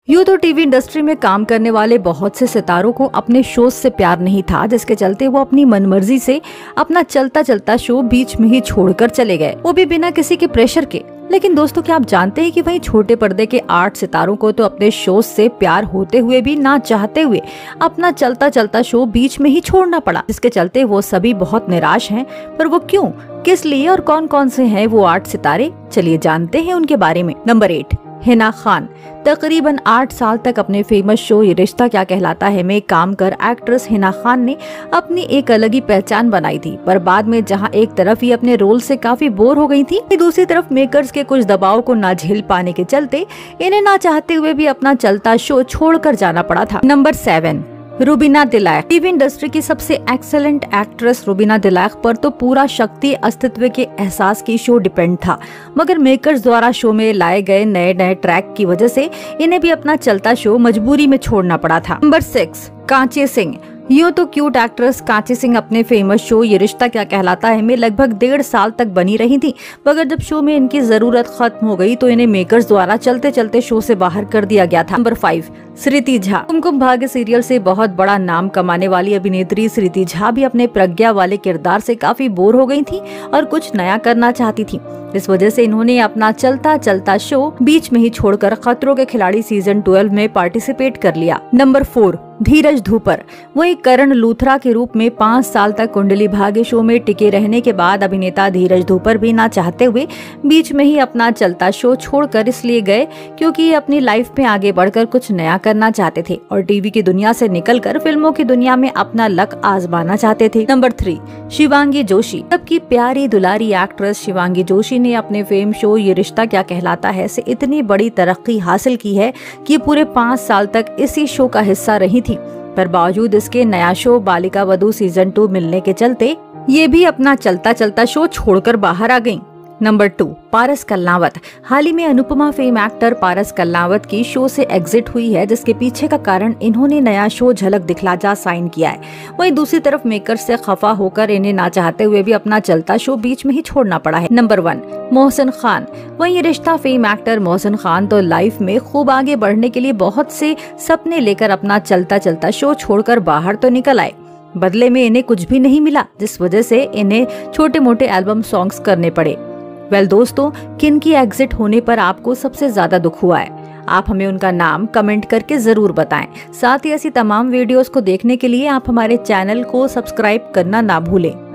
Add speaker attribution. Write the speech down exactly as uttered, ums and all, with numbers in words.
Speaker 1: यूँ तो TV industry में काम करने वाले बहुत से सितारों को अपने शो से प्यार नहीं था, जिसके चलते वो अपनी मनमर्जी से अपना चलता चलता शो बीच में ही छोड़कर चले गए, वो भी बिना किसी के प्रेशर के। लेकिन दोस्तों, क्या आप जानते हैं कि वहीं छोटे पर्दे के आठ सितारों को तो अपने शो से प्यार होते हुए भी ना चाहते हुए अपना चलता चलता शो बीच में ही छोड़ना पड़ा, जिसके चलते वो सभी बहुत निराश हैं। पर वो क्यों, किस लिए और कौन कौन से हैं वो आठ सितारे, चलिए जानते हैं उनके बारे में। Number eight, Hina Khan. तकरीबन आठ साल तक अपने फेमस शो ये रिश्ता क्या कहलाता है में काम कर एक्ट्रेस हिना खान ने अपनी एक अलग ही पहचान बनाई थी। पर बाद में जहां एक तरफ ही अपने रोल से काफी बोर हो गई थी, दूसरी तरफ मेकर्स के कुछ दबाव को ना झेल पाने के चलते इन्हें ना चाहते हुए भी अपना चलता शो छोड़कर जाना पड़ा था। Number seven, Rubina Dilaik. TV industry की सबसे एक्सेलेंट एक्ट्रेस रुबीना दिलैक पर तो पूरा शक्ति अस्तित्व के एहसास की शो डिपेंड था, मगर मेकर्स द्वारा शो में लाए गए नए नए ट्रैक की वजह से इन्हें भी अपना चलता शो मजबूरी में छोड़ना पड़ा था। Number six, Kanchi Singh. यूँ तो क्यूट एक्ट्रेस कांची सिंह अपने फेमस शो ये रिश्ता क्या कहलाता है में लगभग डेढ़ साल तक बनी रही थी, मगर जब शो में इनकी जरूरत खत्म हो गई तो इन्हें मेकर्स द्वारा चलते चलते शो से बाहर कर दिया गया था। Number five, Smriti Jha. Kumkum Bhagya serial से बहुत बड़ा नाम कमाने वाली अभिनेत्री स्मृति झा भी अपने प्रज्ञा वाले किरदार से काफी बोर हो गई थी और कुछ नया करना चाहती थी। इस वजह से इन्होंने अपना चलता चलता शो बीच में ही छोड़कर खतरों के खिलाड़ी सीजन ट्वेल्व में पार्टिसिपेट कर लिया। Number four, Dheeraj Dhoopar. वही करण लूथरा के रूप में पाँच साल तक कुंडली भाग्य शो में टिके रहने के बाद अभिनेता धीरज धूपर भी ना चाहते हुए बीच में ही अपना चलता शो छोड़कर इसलिए गए क्योंकि ये अपनी लाइफ में आगे बढ़कर कुछ नया करना चाहते थे और टीवी की दुनिया से निकलकर फिल्मों की दुनिया में अपना लक आजमाना चाहते थे। Number three, Shivangi Joshi. सबकी प्यारी दुलारी एक्ट्रेस शिवांगी जोशी ने अपने फेम शो ये रिश्ता क्या कहलाता है से इतनी बड़ी तरक्की हासिल की है कि पूरे पाँच साल तक इसी शो का हिस्सा रही थी। पर बावजूद इसके नया show Balika Vadhu season two मिलने के चलते ये भी अपना चलता चलता शो छोड़कर बाहर आ गयी। नंबर टू, पारस कल्नावत। हाल ही में अनुपमा फेम एक्टर पारस कल्नावत की शो से एग्जिट हुई है, जिसके पीछे का कारण इन्होंने नया शो झलक दिखला जा साइन किया है। वहीं दूसरी तरफ मेकर से खफा होकर इन्हें ना चाहते हुए भी अपना चलता शो बीच में ही छोड़ना पड़ा है। Number one, Mohsin Khan. वहीं रिश्ता फेम एक्टर मोहसिन खान तो लाइफ में खूब आगे बढ़ने के लिए बहुत से सपने लेकर अपना चलता चलता शो छोड़कर बाहर तो निकल आए, बदले में इन्हें कुछ भी नहीं मिला, जिस वजह से इन्हें छोटे मोटे एल्बम सॉन्ग्स करने पड़े। वेल दोस्तों, किन की एग्जिट होने पर आपको सबसे ज्यादा दुख हुआ है? आप हमें उनका नाम कमेंट करके जरूर बताएं। साथ ही ऐसी तमाम वीडियोस को देखने के लिए आप हमारे चैनल को सब्सक्राइब करना ना भूलें।